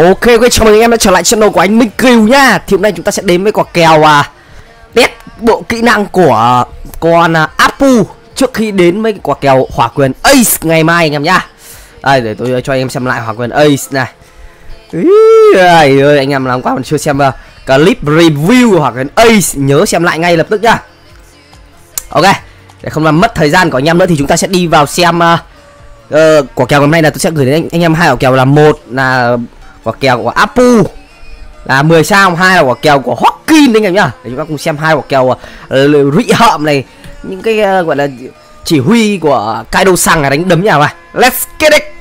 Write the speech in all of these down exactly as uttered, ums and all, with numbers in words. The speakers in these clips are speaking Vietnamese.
Ok, quay chào mừng anh em đã trở lại channel của anh Minh Kiều nha. Thì hôm nay chúng ta sẽ đến với quả kèo à, test bộ kỹ năng của con à, Apu trước khi đến với quả kèo hỏa quyền Ace ngày mai anh em nhá. Đây để tôi cho anh em xem lại hỏa quyền Ace này. Ý, ơi anh em làm quá còn chưa xem uh, clip review hỏa quyền Ace, nhớ xem lại ngay lập tức nhá. Ok, để không làm mất thời gian của anh em nữa thì chúng ta sẽ đi vào xem uh, uh, quả kèo hôm nay là tôi sẽ gửi đến anh, anh em hai quả kèo, là một là quả kèo của Apu là mười sao, hai là quả kèo của Hawkin anh em nhá. Để chúng ta cùng xem hai quả kèo uh, rị hợm này, những cái uh, gọi là chỉ huy của Kaido Sang là đánh đấm nhà mà. Let's get it.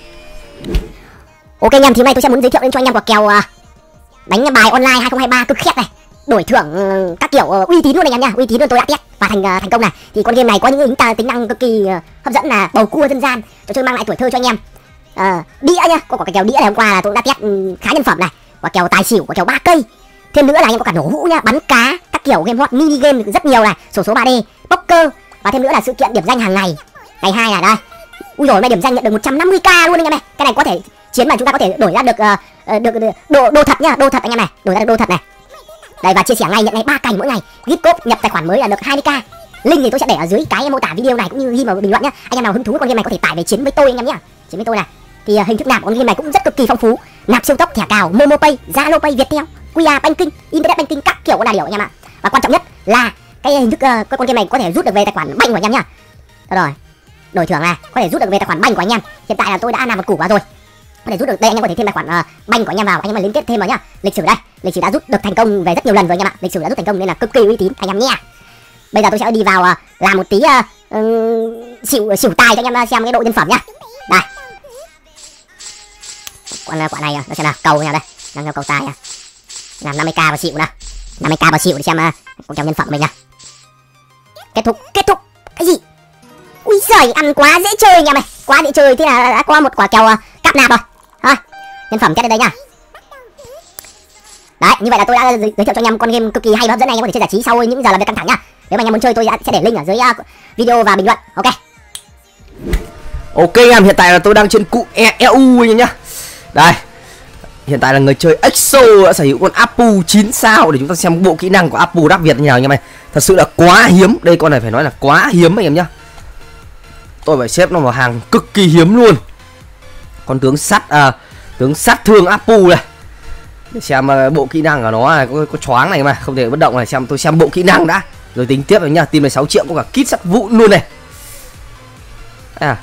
Ok anh em, thì hôm nay tôi sẽ muốn giới thiệu đến cho anh em quả kèo uh, đánh bài online hai không hai ba cực khét này, đổi thưởng uh, các kiểu uh, uy tín luôn anh em nha, uy tín luôn, tôi đã test và thành uh, thành công này. Thì con game này có những ứng ta tính năng cực kỳ uh, hấp dẫn là bầu cua dân gian, trò chơi mang lại tuổi thơ cho anh em. Uh, đĩa nhá, có quả kèo đĩa này hôm qua là tôi đã test um, khá nhân phẩm này, quả kèo tài xỉu, quả kèo ba cây. Thêm nữa là anh em có cả nổ hũ nhá, bắn cá, các kiểu game hot, mini game rất nhiều này, sổ số ba D, poker, và thêm nữa là sự kiện điểm danh hàng ngày. Ngày hai là đây. Ui rồi, hôm nay điểm danh nhận được một trăm năm mươi k luôn anh em này. Cái này có thể chiến mà chúng ta có thể đổi ra được uh, được, được đồ đồ thật nhá, đồ thật anh em này, đổi ra được đồ thật này. Đây, và chia sẻ ngay, nhận ngay ba cành mỗi ngày. Gift code nhập tài khoản mới là được hai mươi k. Link thì tôi sẽ để ở dưới cái mô tả video này cũng như ghi vào bình luận nhá. Anh em nào hứng thú với con game này có thể tải về chiến với tôi anh em nhá. Chiến với tôi này. Thì uh, hình thức nạp của con game này cũng rất cực kỳ phong phú. Nạp siêu tốc, thẻ cào, MomoPay, Zalo Pay, Viettel, quy rờ Banking, Internet Banking, các kiểu có đa điều anh em ạ. Và quan trọng nhất là cái hình thức uh, con game này có thể rút được về tài khoản banh của anh em nhá. Rồi. Đổi thưởng này, có thể rút được về tài khoản banh của anh em. Hiện tại là tôi đã làm một củ vào rồi. Có thể rút được, đây anh em có thể thêm tài khoản uh, banh của anh em vào, anh em mà liên kết thêm vào nhá. Lịch sử đây, lịch sử đã rút được thành công về rất nhiều lần rồi anh em ạ. Lịch sử đã rút thành công nên là cực kỳ uy tín anh em nha. Bây giờ tôi sẽ đi vào uh, làm một tí uh, um, xỉu xỉu tài cho anh em xem cái độ nhân phẩm nhá. Đây. Còn uh, quả này nó sẽ là cầu nha, đây. Đang theo cầu tài nha. Làm năm mươi k vào xỉu nè. năm mươi k vào xỉu để xem uh, con kèo nhân phẩm của mình nha. Kết thúc, kết thúc. Cái gì? Ui giời, ăn quá dễ chơi anh em này, quá dễ chơi. Thế là đã qua một quả kèo uh, cáp nạp rồi. Thôi, nhân phẩm kết đến đây nha. Đấy, như vậy là tôi đã giới thiệu cho anh em con game cực kỳ hay và hấp dẫn này, anh em có thể chơi giải trí sau những giờ làm việc căng thẳng nhá. Nếu mà anh em muốn chơi tôi sẽ để link ở dưới uh, video và bình luận. Ok. Ok anh em, hiện tại là tôi đang trên cụ e u anh em nhá. Đây. Hiện tại là người chơi Exo đã sở hữu con Apu chín sao để chúng ta xem bộ kỹ năng của Apu Đắc Việt như nào anh em này. Thật sự là quá hiếm, đây con này phải nói là quá hiếm anh em nhá. Tôi phải xếp nó vào hàng cực kỳ hiếm luôn. Con tướng sắt à, tướng sát thương Apu này. Để xem uh, bộ kỹ năng của nó này, có, có choáng này mà không thể bất động này. Xem tôi xem bộ kỹ năng đã rồi tính tiếp rồi nhá. Team này sáu triệu có cả kit sắt vụn luôn này. À.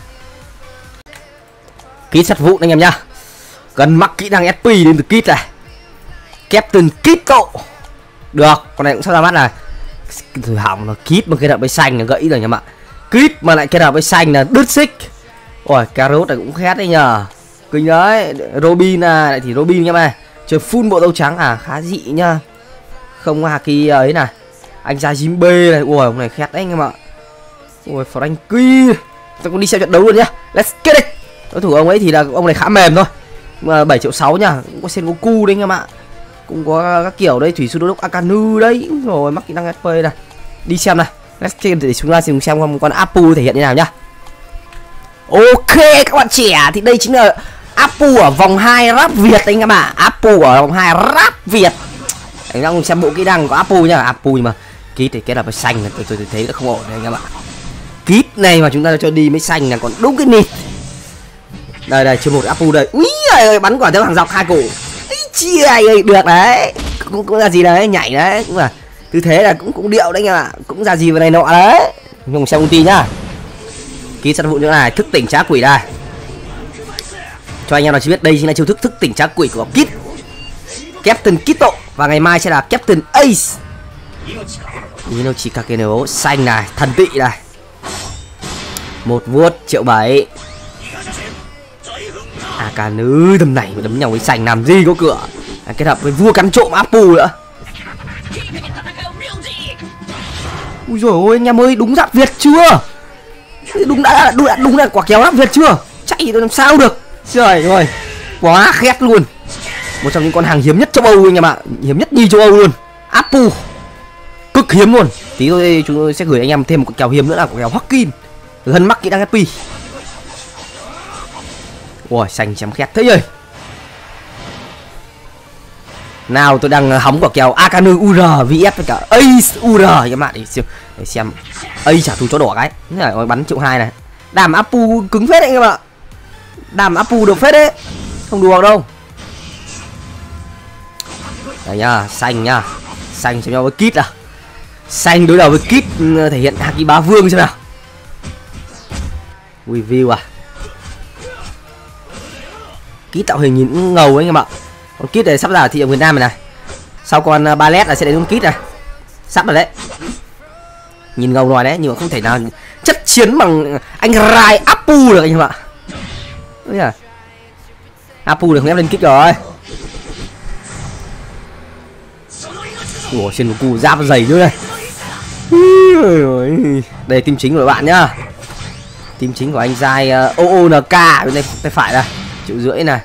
Kit sắt vụn anh em nhá. Cần mắc kỹ năng ét pê đến từ kit này. Captain Kito. Được, con này cũng sắp ra mắt này. Thử hỏng nó kit mà kết hợp với xanh là gãy rồi anh em ạ. Kit mà lại kết hợp với xanh là đứt xích. Ôi, Carrot này cũng khét đấy nhờ. Kinh đấy. Robin à, lại thì Robin nha mày. Chơi full bộ dâu trắng à, khá dị nhá. Không Haki ấy này. Anh ra Jimbe này, ui ông này khét đấy anh em ạ. Ui Frankie. Tôi cũng đi xem trận đấu luôn nhá. Let's get it. Đối thủ ông ấy thì là ông này khá mềm thôi. Mà bảy triệu sáu nhá, cũng có Sengoku đấy anh em ạ. Cũng có các kiểu đây, Thủy Sư Đô Đốc Akanu đấy. Rồi mắc kỹ năng ét pê này. Đi xem này. Let's get it để chúng ta xem xem con Apu thể hiện như nào nhá. Ok các bạn trẻ, thì đây chính là Apu ở vòng hai rap Việt anh em ạ. Apu ở vòng hai rap Việt. Anh đang xem bộ kỹ năng của Apu nhá. Apu nhưng mà kit thì kết hợp với xanh tôi, tôi, tôi thấy là không ổn đấy anh em ạ. Kit này mà chúng ta cho đi với xanh là còn đúng cái nịt. Đây đây, chưa một Apu đây. Úi ơi, bắn quả theo hàng dọc hai cổ. Chia ơi, được đấy. Cũng cũng là gì đấy, nhảy đấy, cũng là tư thế là cũng cũng điệu đấy anh em ạ. Cũng ra gì vào này nọ đấy. Dùng xem công ty nhá. Ký sát vụ nữa này, thức tỉnh trá quỷ đây. Cho anh em nào chưa biết, đây chính là chiêu thức thức tỉnh trá quỷ của Kit. Captain Kito. Và ngày mai sẽ là Captain Ace. Inochi Kakeno xanh này, thần tị này. Một vuốt triệu bảy. À cả nữ tầm này mà đấm nhau với xanh làm gì có cửa. À, kết hợp với vua cắn trộm Apu nữa. Ui dồi ôi anh em ơi, đúng giáp Việt chưa? Đúng đã đúng, đã, đúng là quả kéo giáp Việt chưa? Chạy làm sao được. Trời ơi, quá khét luôn. Một trong những con hàng hiếm nhất châu Âu anh em ạ, hiếm nhất nhì châu Âu luôn. Apu cực hiếm luôn. Tí thôi chúng tôi sẽ gửi anh em thêm một quả kèo hiếm nữa là quả kèo Hawkin. Gần mắc kỹ năng ép pê. Ui xanh chém khét thế nhỉ. Nào tôi đang hóng quả kèo Akanu u rờ vs với cả Ace u rờ các bạn, để xem để xem Ace trả thù chó đỏ cái. Này rồi bắn triệu hai này. Đàm Apu cứng phết đấy các bạn. Đàm Apu được phết đấy. Không đùa đâu. Đây nhá, xanh nhá. Xanh chém nhau với Kid à. Xanh đối đầu với Kid thể hiện Haki Bá Vương xem nào. Review à. Kid tạo hình nhìn cũng ngầu ấy các bạn. Con Kid này sắp ra ở thị trường Việt Nam này này. Sau con Ballet là sẽ đến con Kid này. Sắp rồi đấy. Nhìn ngầu rồi đấy, nhưng mà không thể nào chất chiến bằng anh Rai Apu được anh em ạ. Đấy à. Apu được không ép lên Kid rồi. Ủa trên một cú giáp dày nữa này. Đây team chính của bạn nhá. Team chính của anh Giai uh, o o en ca bên đây tay phải này, triệu rưỡi này.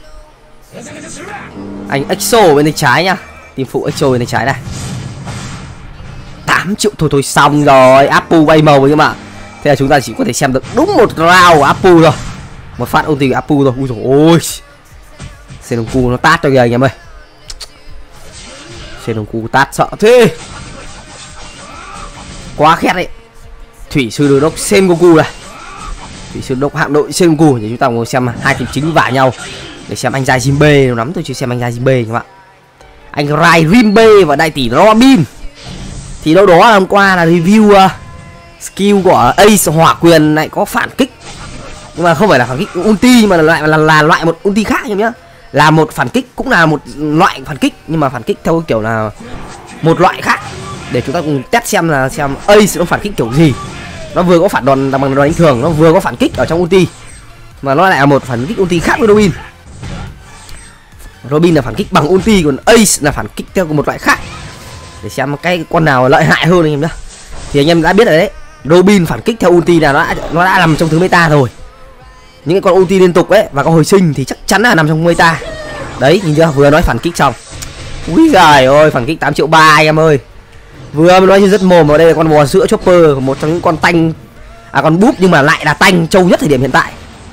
Anh Exo bên tay trái nhá. Team phụ Exo bên tay trái này. tám triệu thôi thôi xong rồi. Apu bay màu nhưng mà thế là chúng ta chỉ có thể xem được đúng một round của Apu thôi. Một phát ulti của Apu thôi. Ui dồi ôi. Sengoku nó tát cho kìa anh em ơi. Sengoku tát sợ thế. Quá khét đấy. Thủy sư đô đốc Sengoku này. Thủy sư đốc hạm đội Sengoku. Để chúng ta ngồi xem hai team chính vả nhau. Để xem anh Giai Jinbe nó lắm, tôi chưa xem anh Giai Jinbe các bạn. Anh Rai Rimbe và đại tỷ Robin. Thì đâu đó hôm qua là review uh, skill của Ace hỏa quyền lại có phản kích. Nhưng mà không phải là phản kích ulti mà là lại là, là, là loại một ulti khác em nhá. Là một phản kích, cũng là một loại phản kích, nhưng mà phản kích theo kiểu là một loại khác. Để chúng ta cùng test xem là xem Ace nó phản kích kiểu gì. Nó vừa có phản đòn bằng đòn đánh thường, nó vừa có phản kích ở trong ulti, mà nó lại là một phản kích ulti khác với Robin. Robin là phản kích bằng ulti, còn Ace là phản kích theo một loại khác. Để xem cái con nào lợi hại hơn anh em nhá. Thì anh em đã biết rồi đấy, Robin phản kích theo ulti là nó đã, nó đã nằm trong thứ meta rồi. Những cái con ulti liên tục ấy và có hồi sinh thì chắc chắn là nằm trong meta. Đấy, nhìn chưa, vừa nói phản kích xong. Úi giời ơi, phản kích tám triệu ba anh em ơi. Vừa mới nói như rất mồm, ở đây là con bò sữa Chopper, một trong những con tanh, à con búp nhưng mà lại là tanh trâu nhất thời điểm hiện tại.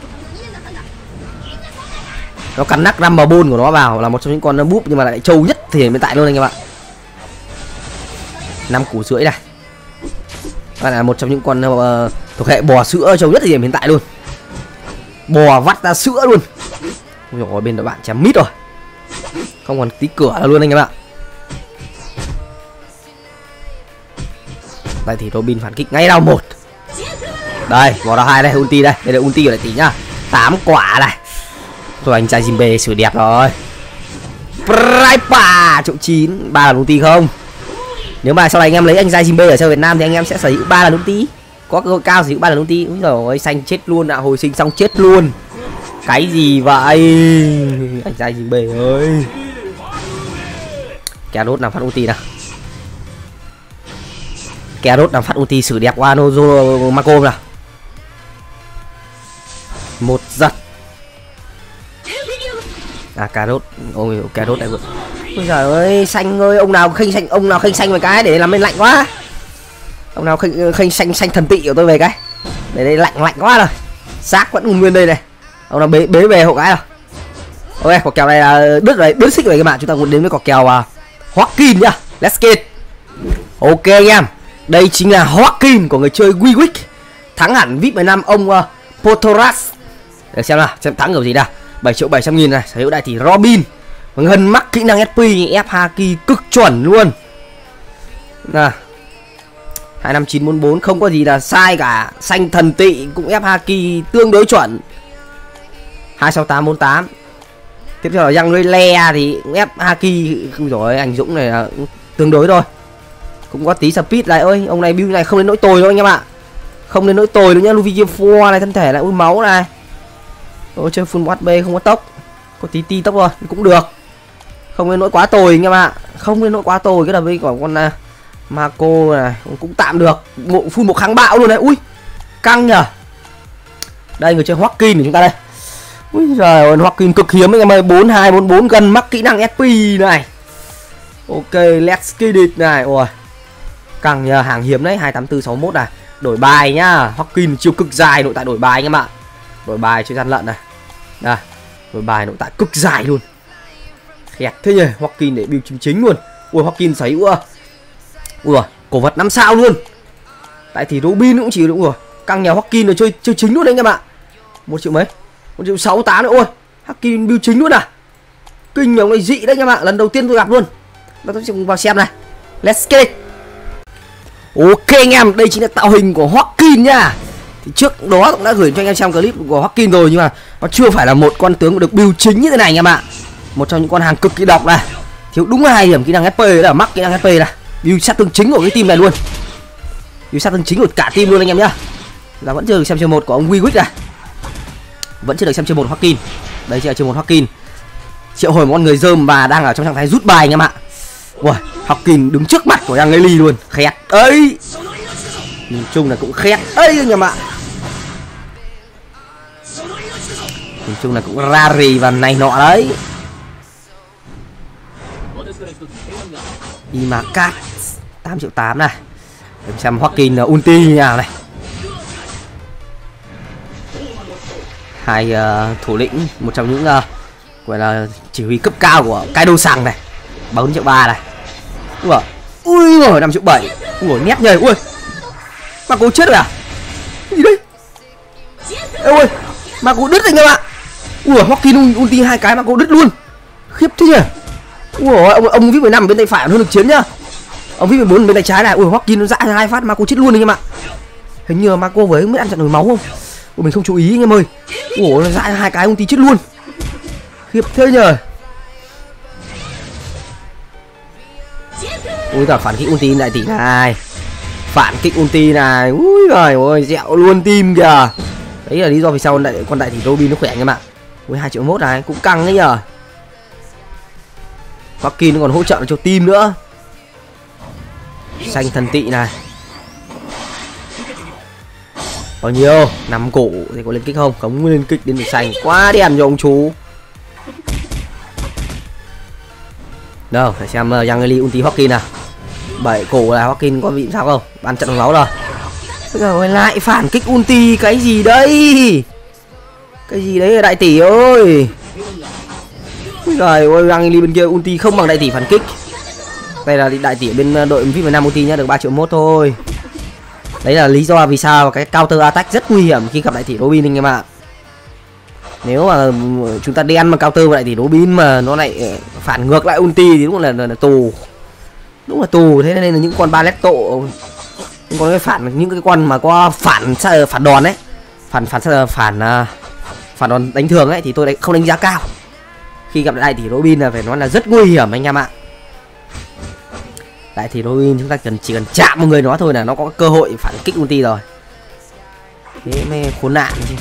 Nó cắn nắc Rumble Ball của nó vào, là một trong những con búp nhưng mà lại trâu nhất thời điểm hiện tại luôn anh em ạ. Năm củ sữa này. Đó là một trong những con uh, thuộc hệ bò sữa trâu nhất thời điểm hiện tại luôn. Bò vắt ra sữa luôn. Ôi dồi, bên đội bạn chém mít rồi. Không còn tí cửa là luôn anh em ạ. Đây thì Robin phản kích ngay round một. Đây, vào round hai đây, ulti đây. Đây là ulti của đại tỷ nhá. tám quả này. Rồi anh trai Jinbe xử đẹp rồi. Pripa triệu chín, ba là ulti không? Nếu mà sau này anh em lấy anh Giai Jinbe ở chơi Việt Nam thì anh em sẽ sở hữu ba lần ulti. Có cơ hội cao sở hữu ba lần ulti. Úi giời ơi, xanh chết luôn ạ, à. Hồi sinh xong chết luôn. Cái gì vậy? Anh Giai Jinbe ơi. Carrot làm phát ulti nào. Carrot làm phát ulti xử đẹp qua Nozo Marco nào. Một giật. À Carrot, ôi Carrot lại vượt. Ôi giời ơi, xanh ơi, ông nào khênh xanh, ông nào khênh xanh về cái để làm bên lạnh quá. Ông nào khênh khênh xanh xanh thần tị của tôi về cái. Để đây lạnh lạnh quá rồi. Xác vẫn còn nguyên đây này. Ông nào bế bế về hộ cái rồi. Ok, quả kèo này là đứt rồi, đứt xích rồi các bạn, chúng ta muốn đến với quả kèo uh, Hawkin nhá. Let's get. Ok anh em. Đây chính là Hawkin của người chơi Wiwick. Thắng hẳn vê i pê mười lăm ông uh, Potoras. Để xem nào, xem thắng kiểu gì nào. bảy triệu bảy trăm nghìn này, sở hữu đại tỷ Robin. Ngân mắc kỹ năng ét pê, ép Haki cực chuẩn luôn. Nào. hai năm chín bốn bốn không có gì là sai cả. Xanh thần tị cũng ép Haki tương đối chuẩn. hai sáu tám bốn tám. Tiếp theo là Young Le thì ép Haki rồi, anh Dũng này là tương đối thôi. Cũng có tí speed lại ơi, ông này build này không đến nỗi tồi đâu anh em ạ. Không đến nỗi tồi đâu nhá, Luigi Four này thân thể lại ui máu này. Ôi chơi full hát pê không có tốc. Có tí ti tốc rồi, cũng được. Không đến nỗi quá tồi anh em ạ. Không đến nỗi quá tồi, cái là với của con uh, Marco này cũng tạm được. Bộ full một kháng bạo luôn này. Ui, căng nhờ. Đây người chơi Hawkin của chúng ta đây. Ui giời ơi, Hawkin cực hiếm anh em ơi, bốn hai bốn bốn gần mắc kỹ năng ét pê này. Ok, let's get it này. Ôi. Căng nhờ, hàng hiếm đấy, hai tám tư sáu mốt này. Đổi bài nhá. Hawkin chiều cực dài, nội tại đổi bài anh em ạ. Đổi bài chơi gian lận này. Đây, đổi bài nội tại cực dài luôn. Khẹt thế nhỉ, Hawkin để build chính chính luôn. Ui Hawkin sấy ua. Ui cổ vật năm sao luôn. Tại thì Robin cũng chỉ đúng rồi. Căng nhà Hawkin rồi chơi chơi chính luôn đấy anh em ạ. Một triệu mấy? Một triệu sáu tám nữa. Ôi Hawkin build chính luôn à. Kinh nhồng này dị đấy anh em ạ. Lần đầu tiên tôi gặp luôn. Và tôi sẽ cùng vào xem này. Let's get it. Ok anh em, đây chính là tạo hình của Hawkin nha. Thì trước đó cũng đã gửi cho anh em xem clip của Hawkin rồi, nhưng mà nó chưa phải là một con tướng được build chính như thế này anh em ạ. Một trong những con hàng cực kỳ độc này. Thiếu đúng hai điểm kỹ năng ép pê là mắc kỹ năng ép pê này. Build sát thương chính của cái team này luôn. Build sát thương chính của cả team luôn anh em nhá. Là vẫn chưa được xem chương một của ông Wiwick này. Vẫn chưa được xem chương một Hawkin. Đây chỉ là chương một Hawkin. Triệu hồi một con người dơm và đang ở trong trạng thái rút bài anh em ạ. Ui, Hawkin đứng trước mặt của Yang Ly luôn. Khét ấy. Nhìn chung là cũng khét ấy anh em ạ. Nhìn chung là cũng ra rì và này nọ đấy. Imakat tám triệu tám này. Để xem Hawkin ulti như nào này. Hai uh, thủ lĩnh, một trong những uh, gọi là chỉ huy cấp cao của Kaido Sằng này. bốn triệu ba này. Ui ui rồi năm triệu bảy. Ui nét nhầy. Ui mà cô chết rồi à? Cái gì đấy? Ê ơi mà cô đứt anh em ạ. Ui Hawkin ulti hai cái mà cô đứt luôn. Khiếp thế nhỉ. Ui ông ông vê mười lăm bên tay phải hơn được chiến nhá. Ông vê mười bốn bên tay trái này. Ui Hawkin nó dã hai phát mà cô chết luôn anh em ạ. Hình như mà cô với không biết ăn trận nổi máu không. Ui mình không chú ý anh em ơi. Ui nó dã hai cái ulti chết luôn. Khiếp thế nhỉ. Ui cả phản kích ulti đại tỷ này. Phản kích ulti này. Ui trời ơi dẹo luôn team kìa. Đấy là lý do vì sao con đại, con đại tỷ Robin nó khỏe anh em ạ. Ui hai triệu mốt này cũng căng đấy nhờ. Hawkin còn hỗ trợ cho team nữa. Xanh thần tị này. Bao nhiêu? năm cổ thì có lên kích không? Không lên kích đến được xanh. Quá đen cho ông chú. Đâu, phải xem uh, Yang Ly ulti Hawkin nào. bảy cổ là Hawkin có bị sao không? Bàn trận máu rồi. Rồi lại phản kích ulti cái gì đây? Cái gì đấy đại tỷ ơi. Rồi ôi Yang Ly bên kia ulti không bằng đại tỷ phản kích. Đây là đại tỷ bên đội vê mười lăm ulti nhá, được ba triệu mốt thôi. Đấy là lý do vì sao cái counter attack rất nguy hiểm khi gặp đại tỷ Robin anh em ạ. Nếu mà chúng ta đen mà counter vào đại tỷ Robin mà nó lại phản ngược lại ulti thì đúng là, là, là tù. Đúng là tù. Thế nên là những con Balletto, những con cái phản những cái con mà có phản phản đòn đấy, phản phản phản phản, phản đòn đánh thường ấy thì tôi không đánh giá cao. Khi gặp đại tỷ Robin là phải nói là rất nguy hiểm anh em ạ. Đại tỷ Robin chúng ta cần chỉ cần chạm một người nó thôi là nó có cơ hội phản kích ulti rồi. Thế mới khốn nạn chứ.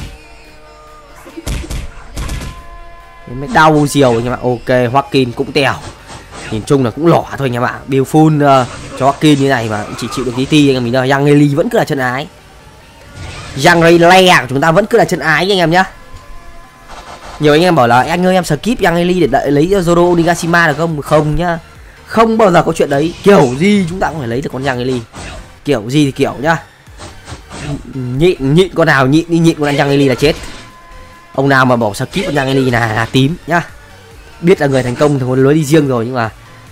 Thế mới đau diều anh em ạ. Ok Hawkin cũng tèo. Nhìn chung là cũng lỏ thôi anh em ạ. Build full uh, cho Hawkin như này mà chỉ chịu được tí ti anh em mình đâu. Yang Ly vẫn cứ là chân ái. Yang Ly của chúng ta vẫn cứ là chân ái anh em nhá. Nhiều anh em bảo là anh ơi em skip Yang Ly để đợi lấy Zoro Onigashima được không? Không nhá. Không bao giờ có chuyện đấy. Kiểu gì chúng ta cũng phải lấy được con Yang Ly. Kiểu gì thì kiểu nhá. Nhịn nhịn con nào nhịn đi nhịn con Yang Ly là chết. Ông nào mà bỏ skip con Yang Ly là, là tím nhá. Biết là người thành công thì có lối đi riêng rồi, nhưng mà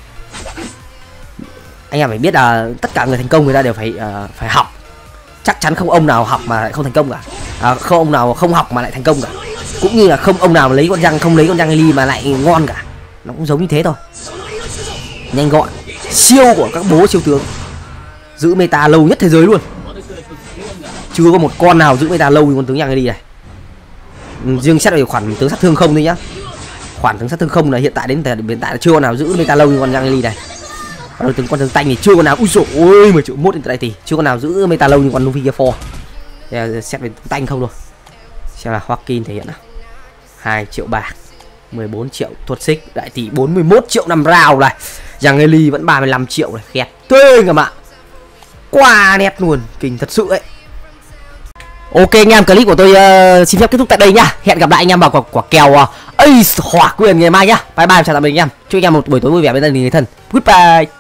anh em phải biết là tất cả người thành công người ta đều phải uh, phải học. Chắc chắn không ông nào học mà lại không thành công cả. À, không ông nào không học mà lại thành công cả. Cũng như là không ông nào lấy con Yang không lấy con Yang Ly mà lại ngon cả. Nó cũng giống như thế thôi. Nhanh gọn, siêu của các bố siêu tướng. Giữ meta lâu nhất thế giới luôn. Chưa có một con nào giữ meta lâu như con tướng Yang Ly này. Riêng xét về khoản tướng sát thương không thôi nhá. Khoản tướng sát thương không là hiện tại đến hiện tại là chưa con nào giữ meta lâu như con Yang Ly này. Còn tướng con tướng tanh thì chưa con nào. Ui dồi ôi mười triệu mốt đến tại tỷ chưa con nào giữ meta lâu như con Luffy four. Xét về tướng tanh không thôi. Xem là Hawkin thể hiện nào. hai triệu bạc, mười bốn triệu thuật xích, đại tỷ bốn mươi mốt triệu năm rào này. Yang Ly vẫn ba mươi lăm triệu này, khét tê các bạn. Quá nét luôn, kinh thật sự ấy. Ok anh em, clip của tôi uh, xin phép kết thúc tại đây nhá. Hẹn gặp lại anh em vào quả, quả kèo uh, Ace Hỏa Quyền ngày mai nhá. Bye bye, chào tạm biệt anh em. Chúc anh em một buổi tối vui vẻ bên gia đình người thân. Goodbye.